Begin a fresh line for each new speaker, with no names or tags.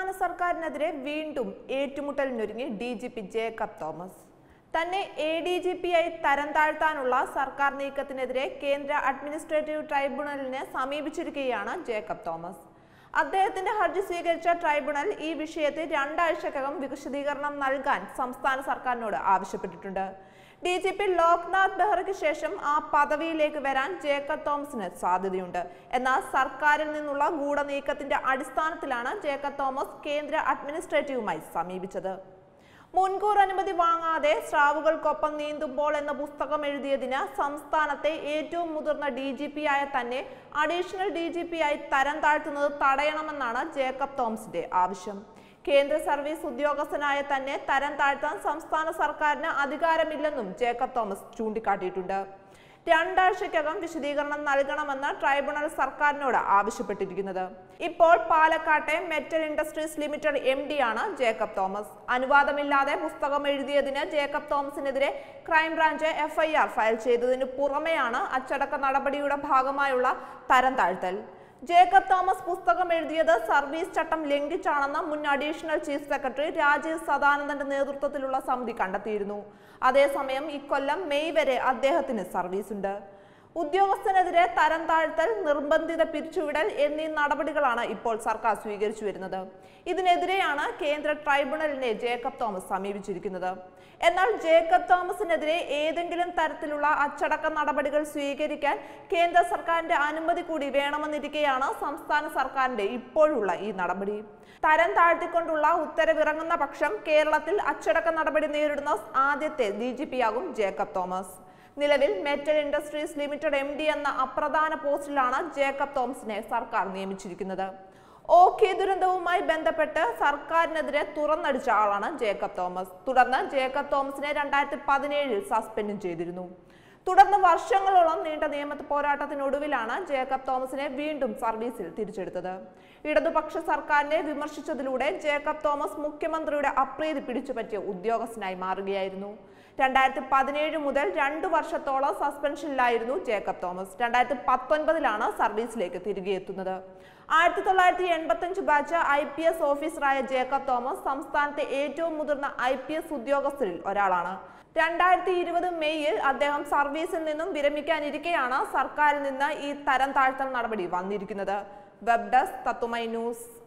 സർക്കാരിനെതിരെ വീണ്ടും ഏറ്റുമുട്ടലിനൊരുങ്ങി DGP Jacob Thomas. തന്നെ എഡിജിപിയായി തരം താഴ്ത്താനുള്ള സർക്കാർ നീക്കത്തിനെതിരെ കേന്ദ്ര അഡ്മിനിസ്ട്രേറ്റീവ് ട്രൈബ്യൂണലിനെ സമീപിച്ചിരിക്കുകയാണ് ജേക്കബ് തോമസ്. അദ്ദേഹത്തിന്റെ ഹർജി സ്വീകരിച്ച ട്രൈബ്യൂണൽ ഈ വിഷയത്തിൽ 2 ആഴ്ചക്കകം വിശദീകരണം നൽകാൻ സംസ്ഥാന സർക്കാരിനോട് ആവശ്യപ്പെട്ടിട്ടുണ്ട്. ഡിജിപി ലോക്നാഥ് ബെഹ്റയ്ക്ക് ശേഷം ആ പദവിയിലേക്ക് വരാൻ ജേക്കബ് തോമസിന് സാധ്യതയുണ്ട്. എന്നാൽ സർക്കാരിൽ നിന്നുള്ള ഗൂഢനീക്കത്തിന്റെ അടിസ്ഥാനത്തിലാണ് ജേക്കബ് തോമസ് കേന്ദ്ര അഡ്മിനിസ്ട്രേറ്റീവുമായി സമീപിച്ചത്. മുൻകൂർ അനുമതി വാങ്ങാതെ സ്രാവുകൾക്കൊപ്പം നീന്തുമ്പോൾ എന്ന പുസ്തകം എഴുതിയതിന് സംസ്ഥാനത്തെ ഏറ്റവും മുതിർന്ന ഡിജിപിയായ തന്നെ അഡീഷണൽ ഡിജിപിയായി തരം താഴ്ത്തുന്നത് തടയണമെന്നാണ് ജേക്കബ് തോമസിന്റെ ആവശ്യം. കേന്ദ്ര സർവീസ് ഉദ്യോഗസ്ഥനായ തന്നെ തരം താഴ്ത്താൻ സംസ്ഥാന സർക്കാരിന് അധികാരമില്ലെന്നും ജേക്കബ് തോമസ് ചൂണ്ടിക്കാട്ടിയിട്ടുണ്ട്. 2 ആഴ്ചക്കകം വിശദീകരണം നൽകണമെന്ന് ട്രൈബ്യൂണൽ സർക്കാരിനോട് ആവശ്യപ്പെട്ടിരിക്കുന്നത്. ഇപ്പോൾ പാലക്കാട്ടെ മെറ്റൽ ഇൻഡസ്ട്രീസ് ലിമിറ്റഡ് MD ആണ് ജേക്കബ് തോമസ്. അനുവാദമില്ലാതെ പുസ്തകം എഴുതിയതിന് ജേക്കബ് തോമസിനെതിരെ ക്രൈംബ്രാഞ്ച് FIR ഫയൽ ചെയ്തതിനു പുറമെയാണ് അച്ചടക്ക നടപടിയുടെ ഭാഗമായുള്ള തരം താഴ്ത്തൽ. ജേക്കബ് തോമസ് പുസ്തകം എഴുതിയത് സർവീസ് ചട്ടം ലംഘിച്ചാണെന്ന് മുൻ അഡീഷണൽ ചീഫ് സെക്രട്ടറി രാജീവ് സദാനന്ദന്റെ നേതൃത്വത്തിലുള്ള സമിതി കണ്ടെത്തിയിരുന്നു. അതേസമയം ഇക്കൊല്ലം മെയ് വരെ അദ്ദേഹത്തിന് സർവീസുണ്ട്. ഉദ്യോഗസ്ഥനെതിരെ തരം താഴ്ത്തൽ, നിർബന്ധിത പിരിച്ചുവിടൽ എന്നീ നടപടികളാണ് ഇപ്പോൾ സർക്കാർ സ്വീകരിച്ചു വരുന്നത്. ഇതിനെതിരെയാണ് കേന്ദ്ര ട്രൈബ്യൂണലിനെ ജേക്കബ് തോമസ് സമീപിച്ചിരിക്കുന്നത്. എന്നാൽ ജേക്കബ് തോമസിനെതിരെ ഏതെങ്കിലും തരത്തിലുള്ള അച്ചടക്ക നടപടികൾ സ്വീകരിക്കാൻ കേന്ദ്ര സർക്കാരിന്റെ അനുമതി കൂടി വേണമെന്നിരിക്കെയാണ് സംസ്ഥാന സർക്കാരിന്റെ ഇപ്പോഴുള്ള ഈ നടപടി. തരം താഴ്ത്തിക്കൊണ്ടുള്ള ഉത്തരവിറങ്ങുന്ന പക്ഷം കേരളത്തിൽ അച്ചടക്ക നടപടി നേരിടുന്ന ആദ്യത്തെ DGPയാകും ജേക്കബ് തോമസ്. നിലവിൽ മെറ്റൽ ഇൻഡസ്ട്രീസ് ലിമിറ്റഡ് MD എന്ന അപ്രധാന പോസ്റ്റിലാണ് ജേക്കബ് തോമസിനെ സർക്കാർ നിയമിച്ചിരിക്കുന്നത്. ഓഖി ദുരന്തവുമായി ബന്ധപ്പെട്ട് സർക്കാരിനെതിരെ തുറന്നടിച്ച ആളാണ് ജേക്കബ് തോമസ്. തുടർന്ന് ജേക്കബ് തോമസിനെ 2017 സസ്പെൻഡ് ചെയ്തിരുന്നു. തുടർന്ന് വർഷങ്ങളോളം നീണ്ട നിയമ പോരാട്ടത്തിനൊടുവിലാണ് ജേക്കബ് തോമസിനെ വീണ്ടും സർവീസിൽ തിരിച്ചെടുത്തത്. ഇടതുപക്ഷ സർക്കാരിനെ വിമർശിച്ചതിലൂടെ ജേക്കബ് തോമസ് മുഖ്യമന്ത്രിയുടെ അപ്രീതി പിടിച്ചുപറ്റിയ ഉദ്യോഗസ്ഥനായി മാറുകയായിരുന്നു. 2017 മുതൽ 2 വർഷത്തോളം സസ്പെൻഷനിലായിരുന്നു ജേക്കബ് തോമസ്. 2019 സർവീസിലേക്ക് തിരികെ എത്തുന്നത്. 1985 ബാച്ച് IPS ഓഫീസറായ ജേക്കബ് തോമസ് സംസ്ഥാനത്തെ ഏറ്റവും മുതിർന്ന IPS ഉദ്യോഗസ്ഥരിൽ ഒരാളാണ്. 2020 മെയ്യിൽ അദ്ദേഹം സർവീസിൽ നിന്നും വിരമിക്കാനിരിക്കെയാണ് സർക്കാരിൽ നിന്ന് ഈ തരം താഴ്ത്തൽ നടപടി വന്നിരിക്കുന്നത്. വെബ് ഡെസ്ക് തത്തുമൈ ന്യൂസ്.